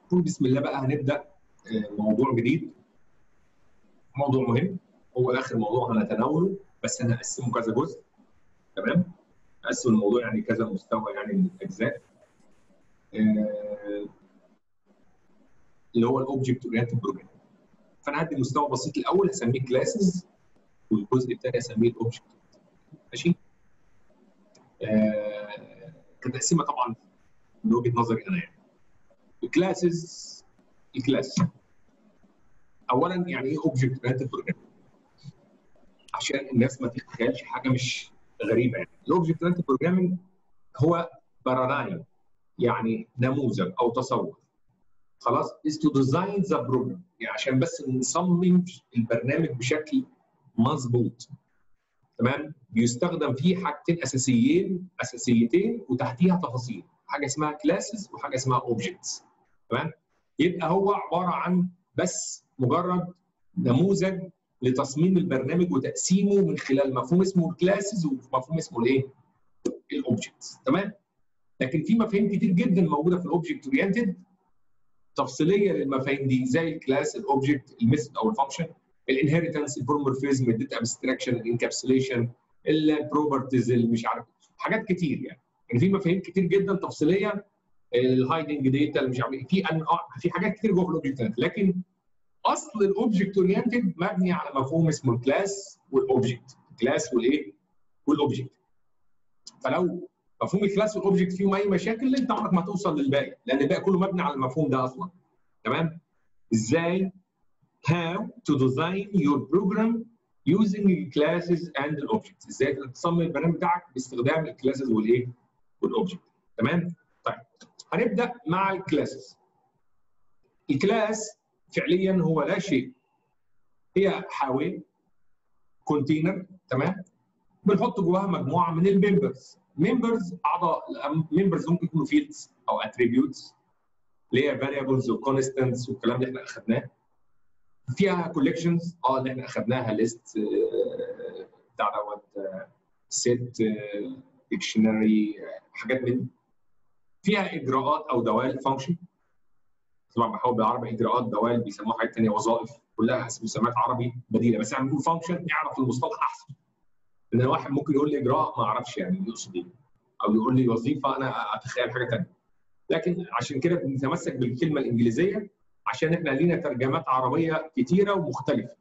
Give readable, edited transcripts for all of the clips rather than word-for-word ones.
نقول بسم الله بقى هنبدا موضوع جديد، موضوع مهم، هو اخر موضوع هنتناوله، بس انا هقسمه كذا جزء. تمام، اقسم الموضوع يعني كذا مستوى يعني من الاجزاء، اللي هو الاوبجكت اورينتد بروجرام. فانا هدي مستوى بسيط الاول هسميه كلاسز، والجزء الثاني هسميه الاوبجكت. ماشي. كتقسيمه طبعا من وجهه نظري انا يعني. الكلاسز، الكلاس اولا يعني ايه اوبجكت اورينتد بروجرام؟ عشان الناس ما تتخيلش حاجه مش غريبه يعني. الاوبجكت اورينتد بروجرامنج هو بارادايم، يعني نموذج او تصور. خلاص is to design the program، يعني عشان بس نصمم البرنامج بشكل مظبوط. تمام، بيستخدم فيه حاجتين اساسيتين وتحتيها تفاصيل، حاجه اسمها كلاسز وحاجه اسمها اوبجكتس. تمام، يبقى هو عباره عن بس مجرد نموذج لتصميم البرنامج وتقسيمه من خلال مفهوم اسمه الكلاسز ومفهوم اسمه الايه؟ الاوبجكتس. تمام، لكن في مفاهيم كتير جدا موجوده في الاوبجكت اورينتد تفصيليه للمفاهيم دي، زي الكلاس، الاوبجكت، الميثود او الفانكشن، الانهيرتنس، البرومورفيزم، الداتا ابستراكشن، الانكابسوليشن، البروبرتيز، مش عارف، حاجات كتير يعني في مفاهيم كتير جدا تفصيليه، الهايدنج داتا، مش عارف في حاجات كتير جوه الاوبجكت. لكن اصل الاوبجكت اورينتد مبني على مفهوم اسمه الكلاس والاوبجكت، الكلاس والايه؟ والاوبجكت. فلو مفهوم الكلاس والاوبجكت فيهم اي مشاكل انت عمرك ما توصل للباقي، لان الباقي كله مبني على المفهوم ده اصلا. تمام؟ ازاي؟ how to design your program using the classes and the objects. ازاي تصمم البرنامج بتاعك باستخدام الكلاسز والايه؟ والاوبجكت. تمام؟ طيب هنبدا مع الكلاسز. الكلاس فعليا هو لا شيء، هي حاوي كونتينر. تمام، بنحط جواها مجموعه من الممبرز. ممبرز اعضاء، ممبرز ممكن يكونوا فيلدز او اتريبيوتس اللي هي فاريبلز وكونستنتس والكلام اللي احنا اخذناه. فيها كولكشنز اللي احنا اخذناها، ليست بتاع دوت، سيت، ديكشنري، حاجات من. فيها اجراءات او دوال، فانكشن. طبعا بحاول بالعربي اجراءات، دوال بيسموها حاجات ثانيه، وظائف، كلها مسميات عربي بديله، بس احنا بنقول فانكشن نعرف المصطلح احسن. لان الواحد ممكن يقول لي اجراء ما اعرفش يعني يقصد ايه، او يقول لي وظيفه انا اتخيل حاجه ثانيه. لكن عشان كده بنتمسك بالكلمه الانجليزيه، عشان احنا لينا ترجمات عربيه كثيره ومختلفه.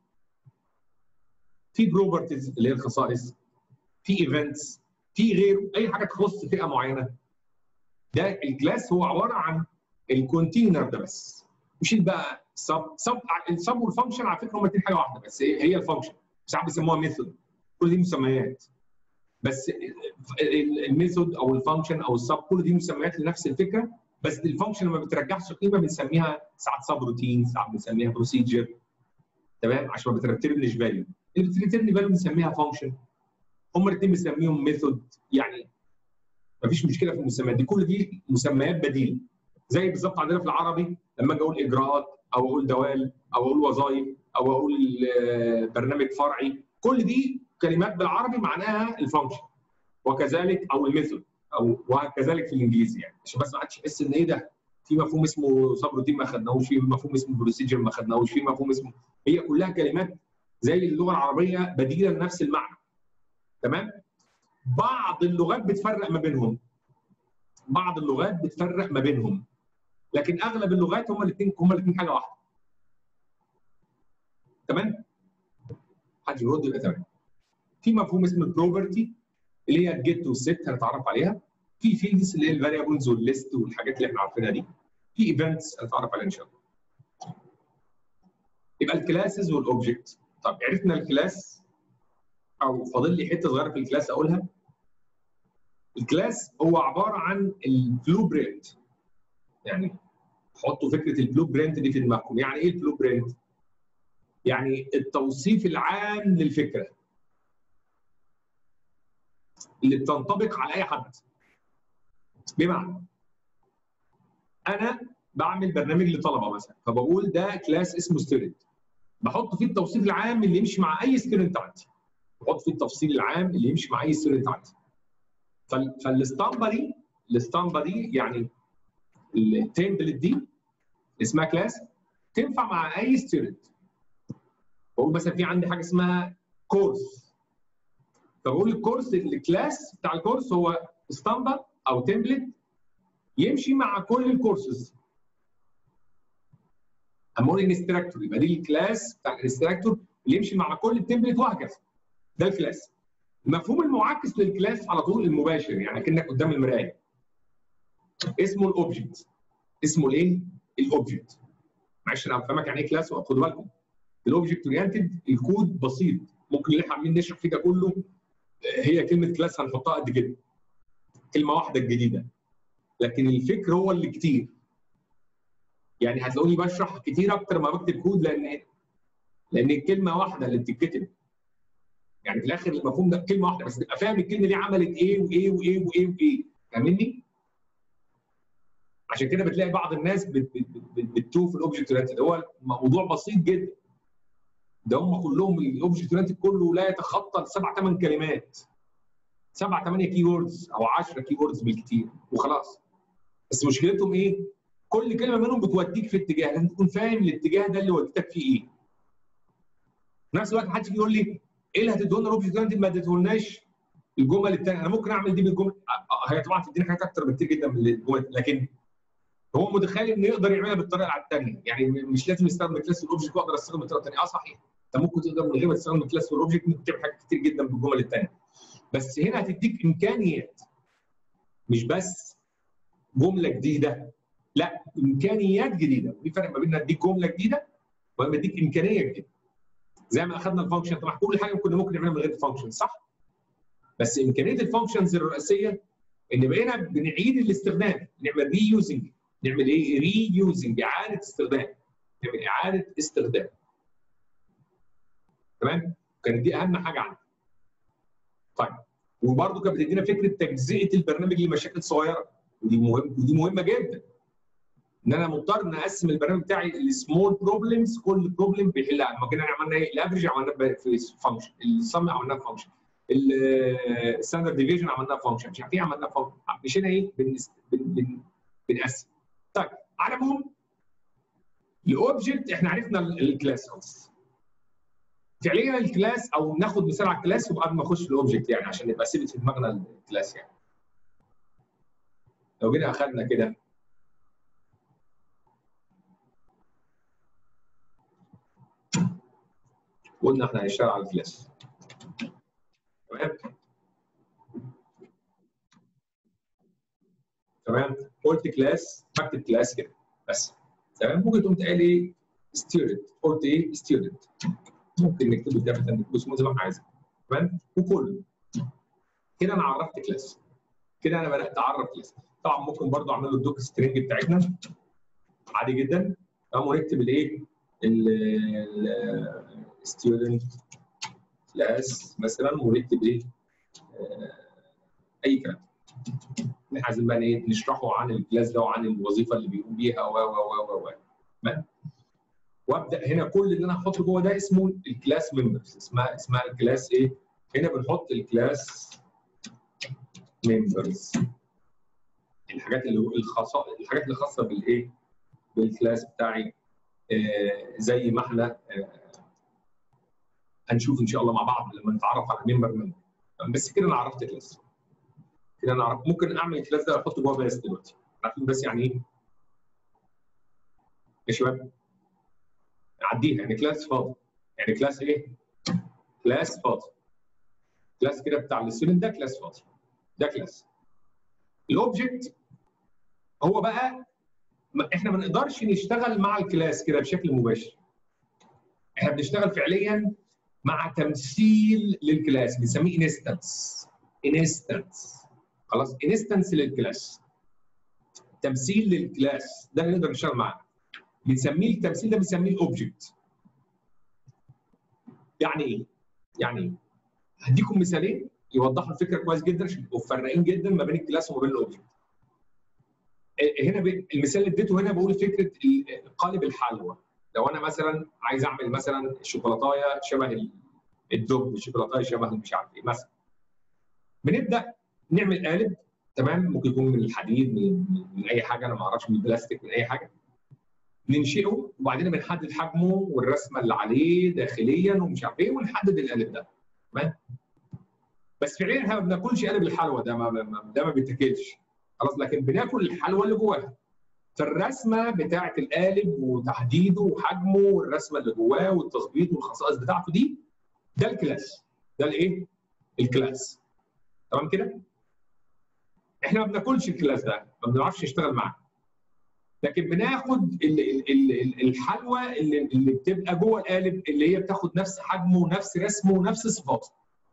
في بروبرتيز اللي هي الخصائص، في ايفنتس، في غيره، اي حاجه تخص فئه معينه. ده الكلاس هو عباره عن الكونتينر ده بس. مش بقى السب والفانكشن على فكره هم الاثنين حاجه واحده، بس هي الفانكشن ساعات بيسموها ميثود، كل دي مسميات. بس الميثود او الفانكشن او السب كل دي مسميات لنفس الفكره، بس الفانكشن لما بترجعش قيمه بنسميها ساعات سب روتين، ساعات بنسميها بروسيجر. تمام، عشان ما بترتبلش فاليو. اللي بترتبلي فاليو بنسميها فانكشن. هما الاثنين بنسميهم ميثود. يعني ما فيش مشكله في المسميات دي، كل دي مسميات بديله. زي بالظبط عندنا في العربي لما اجي اقول اجراءات او اقول دوال او اقول وظائف او اقول برنامج فرعي، كل دي كلمات بالعربي معناها الفانكشن، وكذلك او الميثود، او وكذلك في الانجليزي. يعني عشان بس ما حدش يحس ان ايه ده، في مفهوم اسمه سب روتين ما خدناهوش، في مفهوم اسمه بروسيجر ما خدناهوش، في مفهوم اسمه، هي كلها كلمات زي اللغه العربيه بديله لنفس المعنى. تمام؟ بعض اللغات بتفرق ما بينهم، بعض اللغات بتفرق ما بينهم، لكن اغلب اللغات هم الاثنين حاجه واحده. تمام؟ حد يرد يبقى تمام. في مفهوم اسمه البروبرتي اللي هي الجيت والست هنتعرف عليها. في فيلدز اللي هي الفاريبلز والليست والحاجات اللي احنا عارفينها دي. في ايفنتس هنتعرف عليها ان شاء الله. يبقى الكلاسز والاوبجكت. طب عرفنا الكلاس، او فاضل لي حته صغيره في الكلاس اقولها. الكلاس هو عباره عن البلو برينت. يعني حطوا فكره البلو برينت دي في دماغكم. يعني ايه البلو برينت؟ يعني التوصيف العام للفكره اللي بتنطبق على اي حد. بمعنى انا بعمل برنامج لطلبه مثلا، فبقول ده كلاس اسمه ستودنت، بحط فيه التوصيف العام اللي يمشي مع اي ستودنت عندي، بحط فيه التفصيل العام اللي يمشي مع اي ستودنت عندي. فالاسطمبه دي يعني التمبلت دي اسمها كلاس تنفع مع اي ستودنت. بقول مثلا في عندي حاجه اسمها كورس، فبقول الكورس الكلاس بتاع الكورس هو اسطمبه او تمبلت يمشي مع كل الكورسز. اما اقول انستراكتور يبقى دي الكلاس بتاع الانستراكتور اللي يمشي مع كل التمبلت وهكذا. ده الكلاس. المفهوم المعاكس للكلاس على طول المباشر، يعني كأنك قدام المرايه، اسمه الاوبجكت. اسمه الايه؟ الاوبجكت. معلش انا هفهمك يعني ايه كلاس، وخدوا بالكم الاوبجكت اورينتد الكود بسيط، ممكن اللي احنا عاملين نشرح فيه ده كله هي كلمه كلاس هنحطها قد كده، كلمه واحده الجديده، لكن الفكر هو اللي كتير. يعني هتلاقوني بشرح كتير اكتر ما بكتب كود، لان الكلمه واحده اللي بتتكتب، يعني في الاخر المفهوم ده كلمه واحده بس تبقى فاهم الكلمه دي عملت ايه وايه وايه وايه وايه. فاهمني؟ عشان كده بتلاقي بعض الناس بتشوف الاوبجكت اورينتد هو موضوع بسيط جدا. ده هم كلهم الاوبجكت اورينتد كله لا يتخطى 7 8 كلمات، 7 8 كي ووردز او 10 كي ووردز بالكثير وخلاص. بس مشكلتهم ايه؟ كل كلمه منهم بتوديك في اتجاه، لازم تكون فاهم الاتجاه ده اللي وديتك فيه ايه. في نفس الوقت محدش يجي يقول لي ايه اللي هتديه لنا الاوبجكت اورينتد ما اديتهولناش الجمل الثانيه. انا ممكن اعمل دي بالجمله، هي طبعا تديني حاجات اكتر بكتير جدا من الجمل، لكن هو متخيل انه يقدر يعملها بالطريقه الثانيه، يعني مش لازم يستخدم الكلاس والاوبجكت واقدر استخدم بالطريقه الثانيه. صحيح انت ممكن تقدر من غير ما تستخدم الكلاس والاوبجكت ممكن تعمل حاجات كتير جدا بالجمل الثانيه، بس هنا هتديك امكانيات، مش بس جمله جديده، لا امكانيات جديده. في فرق ما بين اديك جمله جديده وما اديك امكانيه جديده. زي ما اخذنا الفانكشن، طبعا كل حاجه كنا ممكن نعملها من غير الفانكشن صح؟ بس امكانيه الفانكشنز الرئيسيه ان بقينا بنعيد الاستخدام، نعمل ري يوزنج. نعمل ايه؟ ري يوزنج، اعاده استخدام. نعمل اعاده استخدام. تمام؟ كانت دي اهم حاجه عندي. طيب وبرده كانت بتدينا فكره تجزئه البرنامج لمشاكل صغيره، ودي مهمه جدا. ان انا مضطر ان اقسم البرنامج بتاعي لسمول بروبلمز، كل بروبلم بيحلها. لما جينا عملنا ايه؟ الافرج عملناه في فانكشن، السم عملناه في فانكشن، الستاندرد ديفيجن عملناه في فانكشن، مش عارف ايه عملناه في فانكشن، مشينا ايه؟ بنقسم. طيب على العموم الاوبجكت احنا عرفنا الكلاس خلاص. فعليا الكلاس، او ناخد مثال على الكلاس وبعد ما نخش في الاوبجكت، يعني عشان نبقى ثابت في دماغنا الكلاس. يعني لو جينا اخذنا كده قلنا احنا هنشتغل على الكلاس. تمام؟ تمام؟ قلت كلاس، بكتب كلاس كده بس. تمام؟ ممكن تقوم قايل ايه؟ ستودنت. قلت ايه؟ ستودنت. ممكن نكتبه كابيتال، نكتبه سمول زي ما احنا عايزين. تمام؟ وكله. كده انا عرفت كلاس. كده انا بدات اعرف كلاس. طبعا ممكن برضو اعمل له الدوك سترينج بتاعتنا عادي جدا. تمام؟ ونكتب الايه؟ الستودنت كلاس مثلا، ونكتب ايه؟ اي كلام. احنا عايزين بقى ايه؟ نشرحه عن الكلاس ده وعن الوظيفه اللي بيقوم بيها و تمام؟ وابدا هنا كل اللي انا هحطه جوه ده اسمه الكلاس ممبرز. اسمها الكلاس ايه؟ هنا بنحط الكلاس ممبرز، الحاجات اللي خاصه بالايه؟ بالكلاس بتاعي. زي ما احنا هنشوف ان شاء الله مع بعض لما نتعرف على ممبر. بس كده انا عرفت كلاس. كده انا عرفت ممكن اعمل الكلاس ده احطه جوه بس دلوقتي. عارفين بس يعني ايه؟ يا شباب عديها، يعني كلاس فاضي. يعني كلاس ايه؟ كلاس فاضي. كلاس كده بتاع الستودنت ده كلاس فاضي. ده كلاس. الاوبجكت هو بقى احنا ما نقدرش نشتغل مع الكلاس كده بشكل مباشر. احنا بنشتغل فعليا مع تمثيل للكلاس بنسميه انستنس. انستنس. خلاص؟ انستنس للكلاس. تمثيل للكلاس ده اللي نقدر نشتغل معاه. بنسميه التمثيل ده بنسميه الاوبجكت. يعني ايه؟ يعني ايه؟ هديكم مثالين يوضحوا الفكره كويس جدا عشان تبقوا مفرقين جدا ما بين الكلاس وما بين الاوبجكت. هنا المثال اللي اديته هنا بقول فكره قالب الحلوى. لو انا مثلا عايز اعمل مثلا شوكولاتايه شبه الدب، شوكولاتايه شبه مش عارف ايه مثلا. بنبدا نعمل قالب. تمام؟ ممكن يكون من الحديد، من اي حاجه، انا ما اعرفش، من البلاستيك، من اي حاجه. ننشئه وبعدين بنحدد حجمه والرسمه اللي عليه داخليا ومش عارف ايه، ونحدد القالب ده. تمام؟ بس فعليا احنا ما بناكلش قالب الحلوى ده، ده ما بيتاكلش خلاص، لكن بناكل الحلوى اللي جواها. فالرسمه بتاعه القالب وتحديده وحجمه والرسمه اللي جواه والتظبيط والخصائص بتاعته دي، ده الكلاس. ده الايه؟ الكلاس. تمام كده؟ احنا ما بناكلش الكلاس ده، ما بنعرفش نشتغل معاه. لكن بناخد الحلوى اللي بتبقى جوه القالب، اللي هي بتاخد نفس حجمه ونفس رسمه ونفس صفاته.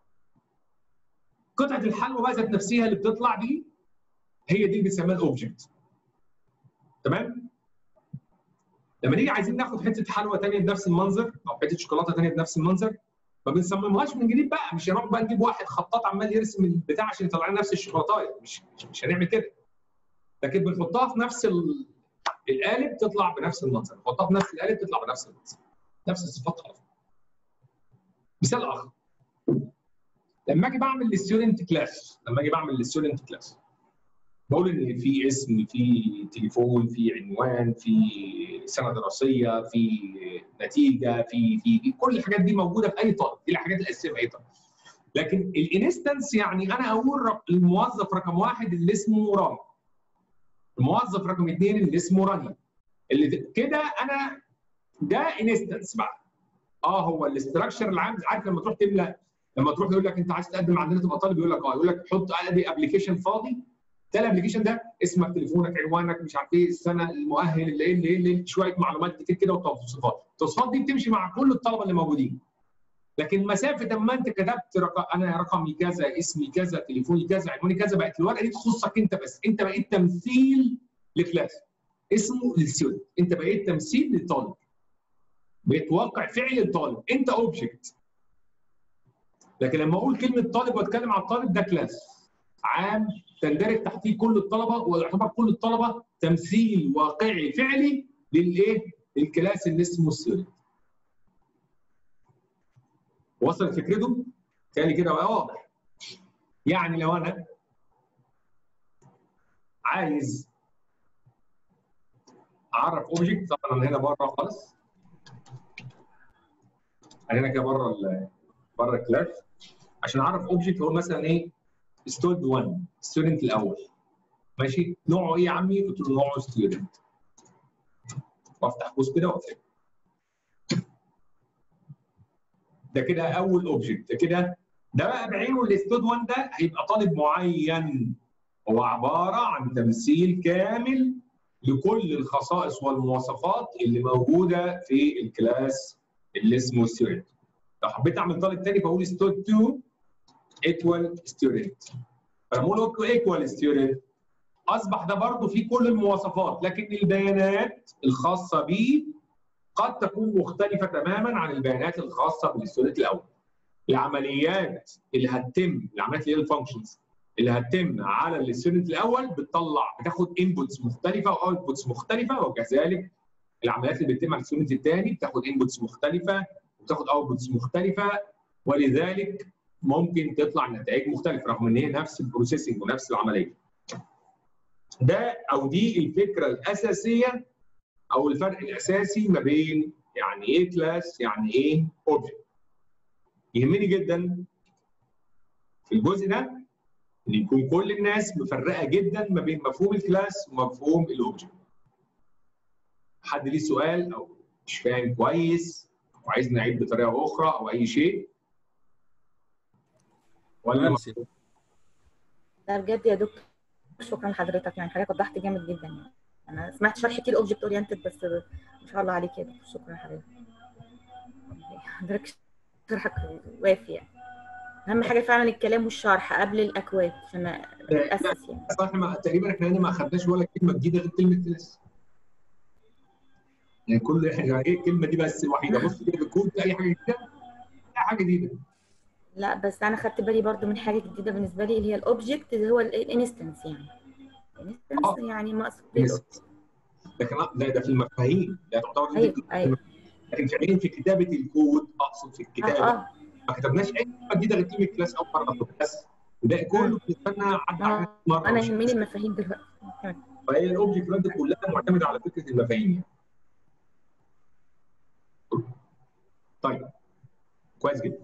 قطعه الحلوى بقى ذات نفسها اللي بتطلع دي، هي دي اللي بنسميها الاوبجكت. تمام؟ لما نيجي عايزين ناخد حته حلوى ثانيه بنفس المنظر او حته شوكولاته ثانيه بنفس المنظر، ما بنصممهاش من جديد بقى، مش هنروح بقى نجيب واحد خطاط عمال يرسم البتاع عشان يطلع لنا نفس الشوكولاته، مش هنعمل كده. لكن بنحطها في نفس القالب تطلع بنفس المنظر، نحطها في نفس القالب تطلع بنفس المنظر، نفس الصفات خلاص. مثال اخر، لما اجي بعمل الستودنت كلاس، بقول ان في اسم، في تليفون، في عنوان، في سنه دراسيه، في نتيجه، في كل الحاجات دي موجوده في اي طالب، دي الحاجات الاساسيه في اي طالب. لكن الانستنس يعني انا اقول الموظف رقم واحد اللي اسمه رامي، الموظف رقم اثنين اللي اسمه رانيا، اللي كده انا ده انستنس بقى. هو الاستراكشر العام. عارف لما تروح تملى، لما تروح يقول لك انت عايز تقدم عندنا تبقى طالب، يقول لك يقول لك حط ادي ابلكيشن فاضي، ده الابلكيشن ده اسمك، تليفونك، عنوانك، مش عارف ايه، السنه، المؤهل، اللي شويه معلومات كتير كده والتوصيفات. التوصيفات دي بتمشي مع كل الطلبه اللي موجودين. لكن مسافه اما انت كتبت انا رقمي كذا، اسمي كذا، تليفوني كذا، عنواني كذا، بقت الورقه دي تخصك انت بس، انت بقيت تمثيل لكلاس اسمه للستودنت، انت بقيت تمثيل للطالب، بقيت واقع فعلي للطالب، انت اوبجكت. لكن لما اقول كلمه طالب واتكلم عن الطالب، ده كلاس عام تندرج تحتيه كل الطلبه، ويعتبر كل الطلبه تمثيل واقعي فعلي للايه؟ للكلاس اللي اسمه ستودنت. وصلت فكرته؟ تاني كده بقى واضح. يعني لو انا عايز اعرف اوبجكت، طبعا انا هنا بره خالص، انا هنا كده بره الكلاس، عشان اعرف اوبجكت هو مثلا ايه؟ ستود 1، ستودنت الاول. ماشي؟ نوعه ايه يا عمي؟ قلت له نوعه ستودنت، وافتح قوس كده واقفل. ده كده اول اوبجكت. ده بقى بعينه الستود 1 ده هيبقى طالب معين، هو عباره عن تمثيل كامل لكل الخصائص والمواصفات اللي موجوده في الكلاس اللي اسمه ستودنت. لو حبيت اعمل طالب ثاني فاقول ستود 2 ايكوال ستودنت، فلما اقول ايكوال ستودنت اصبح ده برضه فيه كل المواصفات، لكن البيانات الخاصه به قد تكون مختلفه تماما عن البيانات الخاصه بالستودنت الاول. العمليات اللي هتتم، العمليات اللي هي الفانكشنز اللي هتتم على الستودنت الاول بتاخد انبوتس مختلفه واوتبوتس مختلفه، وكذلك العمليات اللي بتتم على الستودنت الثاني بتاخد انبوتس مختلفه وبتاخد اوتبوتس مختلفه، ولذلك ممكن تطلع نتائج مختلفه رغم ان هي نفس البروسيسنج ونفس العمليه. ده او دي الفكره الاساسيه او الفرق الاساسي ما بين يعني ايه كلاس، يعني ايه اوبجكت. يهمني جدا في الجزء ده ان يكون كل الناس مفرقه جدا ما بين مفهوم الكلاس ومفهوم الاوبجكت. حد ليه سؤال او مش فاهم كويس وعايز نعيد بطريقه اخرى او اي شيء؟ ولا لا بجد يا دكتور شكرا لحضرتك، يعني حضرتك وضحت جامد جدا. يعني انا سمعت شرح كتير اوبجكت اورينتد، بس ما شاء الله عليك يا دكتور، شكرا حضرتك شرحك وافي. يعني اهم حاجه فعلا الكلام والشرح قبل الاكواد عشان الاساس. يعني صح، تقريبا احنا هنا ما اخدناش ولا كلمه جديده غير كلمه كلاس. يعني كل يعني ايه الكلمه دي بس الوحيده. بص كده بالكود اي حاجه جديده، اي حاجه جديده. لا بس انا خدت بالي برضو من حاجه جديده بالنسبه لي، اللي هي الاوبجكت اللي هو الانستنس. يعني الانستنس يعني مقصود بالاوبجكت، لكن ده في المفاهيم، ده تعتبر ايوه. لكن فعليا في كتابه الكود، اقصد في الكتابه ما كتبناش اي كلمه جديده غير كلمه كلاس او بارامتر بس، وده كله بالنسبه لنا عدى علينا مره. انا يهمني المفاهيم دلوقتي. فهي الاوبجكت كلها معتمده على فكره المفاهيم. طيب كويس جدا.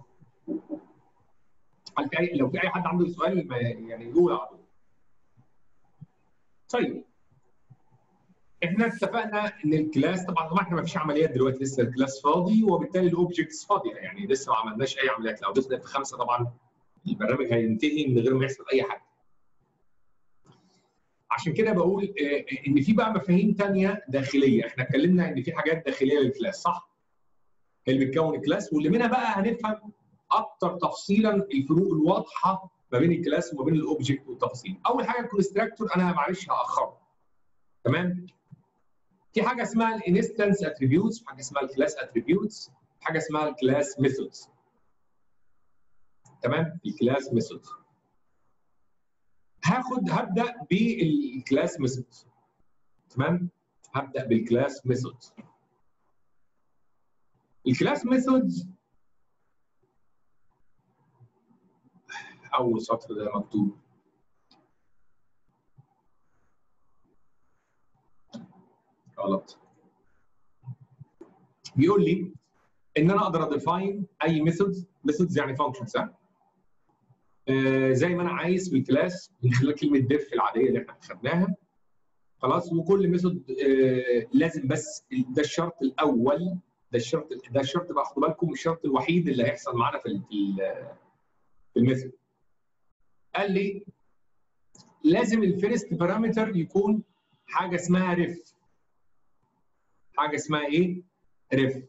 لو في اي حد عنده سؤال يعني يقول على طول. طيب احنا اتفقنا ان الكلاس طبعا احنا ما فيش عمليات دلوقتي، لسه الكلاس فاضي وبالتالي الاوبجكتس فاضيه، يعني لسه ما عملناش اي عمليات. لو ضفنا في 5 طبعا البرنامج هينتهي من غير ما يحصل اي حاجه. عشان كده بقول ان في بقى مفاهيم ثانيه داخليه. احنا اتكلمنا ان في حاجات داخليه للكلاس صح؟ اللي بتكون الكلاس، واللي منها بقى هنفهم اكثر تفصيلا الفروق الواضحه ما بين الكلاس وما بين الاوبجكت والتفاصيل. اول حاجه الكونستراكتور، انا معلش هاخره. تمام؟ في حاجه اسمها الانستنس اتريبيوتس، حاجه اسمها الكلاس اتريبيوتس، حاجه اسمها الكلاس ميثودز. تمام؟ الكلاس ميثودز. هبدا بالكلاس ميثودز. تمام؟ هبدا بالكلاس ميثودز. الكلاس ميثودز اول سطر ده مكتوب غلط. بيقول لي ان انا اقدر اديفاين اي ميثودز يعني فانكشنز زي ما انا عايز في الكلاس من خلال كلمه ديف العاديه اللي احنا خدناها. خلاص. وكل ميثود لازم، بس ده الشرط الاول، ده الشرط بقى خدوا بالكم، الشرط الوحيد اللي هيحصل معانا في الميثود. قال لي لازم الفيرست بارامتر يكون حاجه اسمها ريف. حاجه اسمها ايه؟ ريف.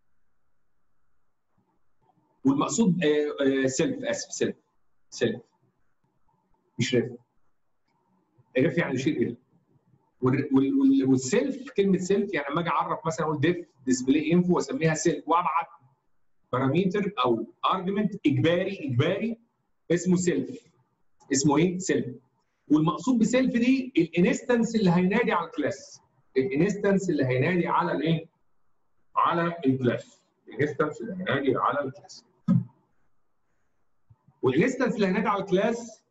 والمقصود سيلف، اسف سيلف مش ريف. ريف يعني شيء الى. والسيلف، كلمه سيلف يعني لما اجي اعرف مثلا اقول ديف ديسبلاي انفو واسميها سيلف، وابعت بارامتر او ارجمنت اجباري اسمه سيلف. اسمه ايه؟ سيلف. والمقصود بسيلف دي الانستنس اللي هينادي على الكلاس. الانستنس اللي هينادي على الايه؟ على الكلاس. الانستنس اللي هينادي على الكلاس. والانستنس اللي هينادي على الكلاس